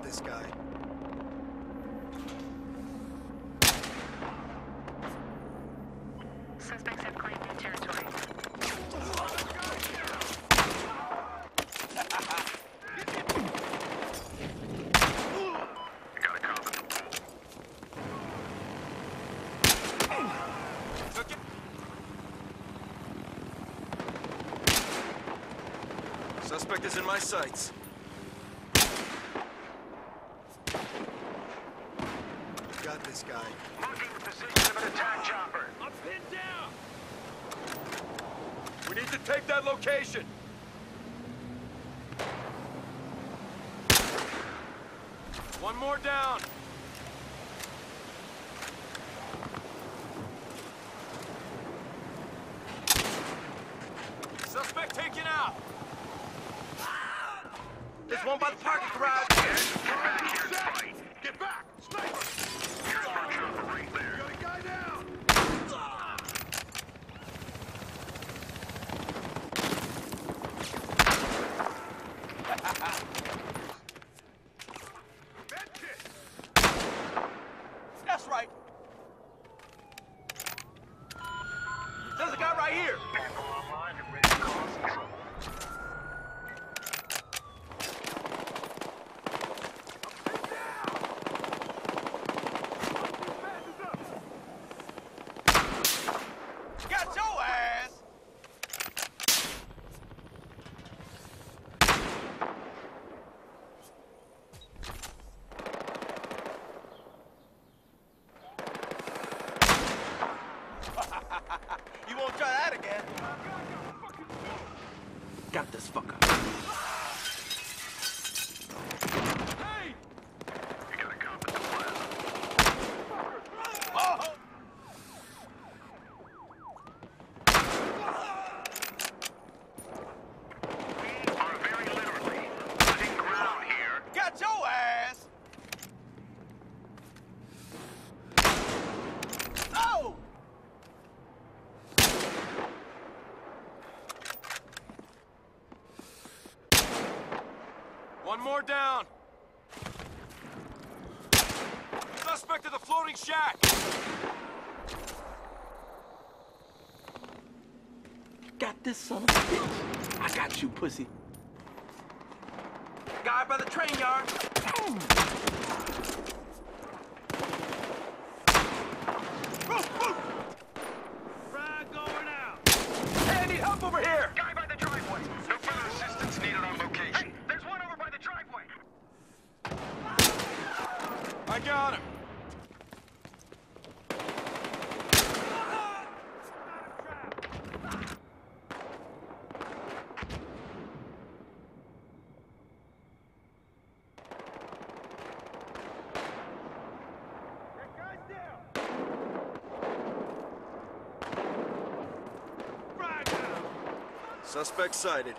this guy. Suspects have claimed new territory. Got a cop at the pool. Took it. Suspect is in my sights. Got this guy. Marking the position of an attack chopper. I'm pinned down! We need to take that location! One more down! Suspect taken out! There's one by the parking garage. Get back here and fight. Get back! Sniper! Here's my chopper right there. Got a guy down! That's right. There's a guy right here. Vehicle online and ready to cause some trouble. Got your ass. You won't try that again. Got this fucker. Hey! You got a cop at the plaza. Oh! We are very literally losing ground here. Got your ass. Oh! One more down! Suspect at the floating shack! Got this son of a bitch. I got you, pussy. Guy by the train yard. Frag going out! Hey, I need help over here. Guy by the driveway. No further assistance needed on location. Hey, there's one over by the driveway. I got him! That guy's down! Frag down! Suspect sighted.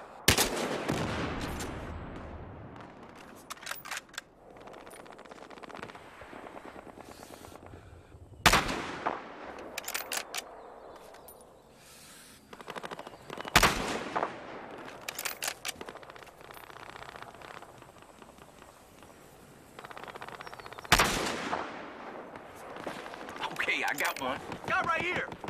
Okay, I got one. Guy right here.